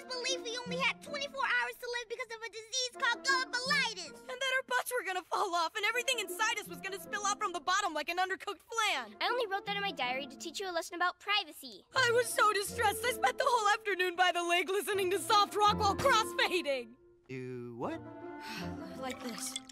just believed we only had 24 hours to live because of a disease called gullibilitis. And that our butts were gonna fall off and everything inside us was gonna spill out from the bottom like an undercooked flan. I only wrote that in my diary to teach you a lesson about privacy. I was so distressed. I spent the whole afternoon by the lake listening to soft rock while crossfading. You what? Like this.